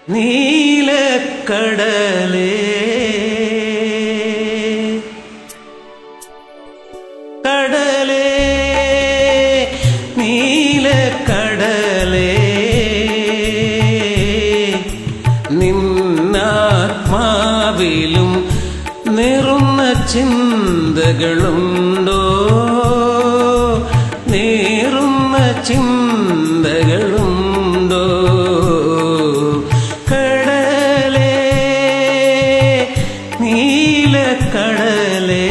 നീലക്കടലേ കടലേ നീലക്കടലേ നിന്നാത്മാവിലും നിറുന്ന ചിന്തകളുണ്ടോ നേറുന്ന ചിന്തകളുണ്ടോ കടലേ നീലക്കടലേ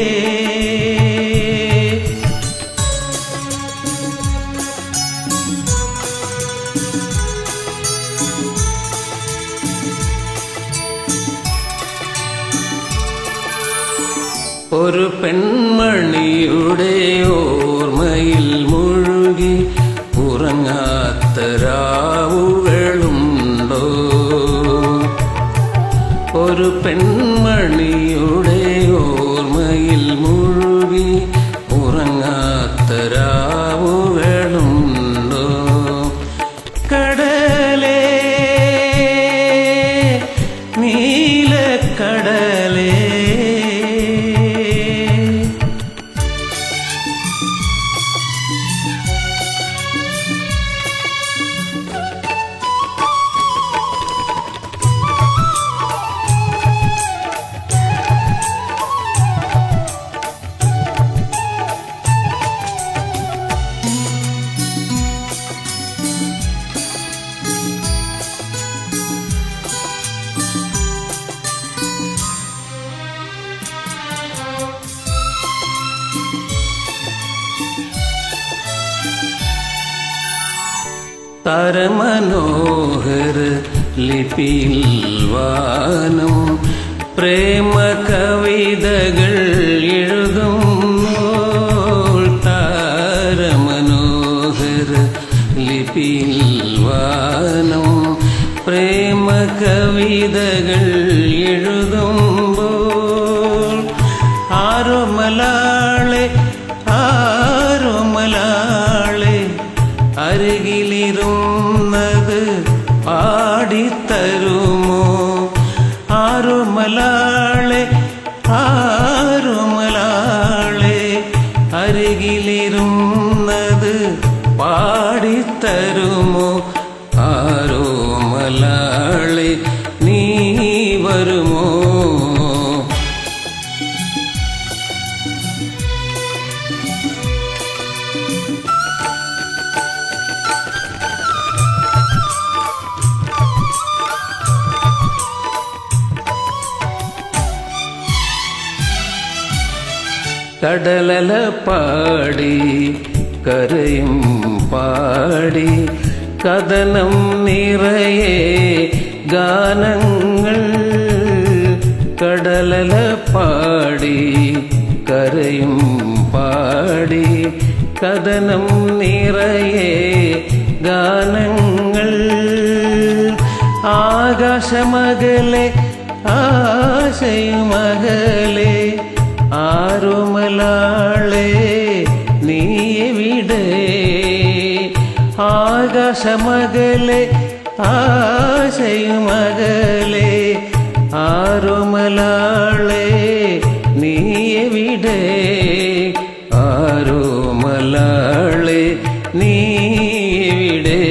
ഒരു പെൺമണിയുടെ ഓർമ്മയിൽ മുഴുകി ഉറങ്ങാത്ത രാവുകളുണ്ടോ ഒരു പെൺമണിയുടെ ഓർമ്മയിൽ മുഴുകി ഉറങ്ങാത്ത രാവുകളുണ്ടോ കടലേ നീലക്കടലേ താരമനോഹര ലിപിയിൽ വാനം പ്രേമ കവിതകൾ എഴുതുമ്പോൾ താരമനോഹര ലിപിയിൽ വാനം പ്രേമ കവിതകൾ എഴുതുമ്പോൾ ആരോ മലാളെ ആരോ മലാളെ അരികിലിരുന്നത് പാടിത്തരുമോ ആരോ മലാളെ ആരോ മലാളെ അരികിലിരുന്നത് പാടിത്തരുമോ ആരോ മലാളെ നീ വരുമോ കടലല പാടി കരയും പാടി കഥനം നിറയെ ഗാനങ്ങൾ കടലല പാടി കരയും പാടി കഥനം നിറയെ ഗാനങ്ങൾ ആകാശമകലെ ആശയുമകലെ ആരോ മലാളെ നീ എവിടെ ആകാശമകലെ ആശയുമകലെ ആരോ മലാളെ നീ എവിടെ ആരോ മലാളെ നീ എവിടെ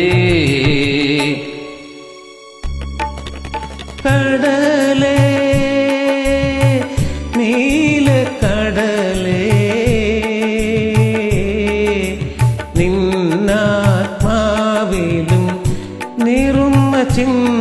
കടലേ നീലക്കടലേ നിന്നാത്മാവിലും നിറുന്ന ചിന്ത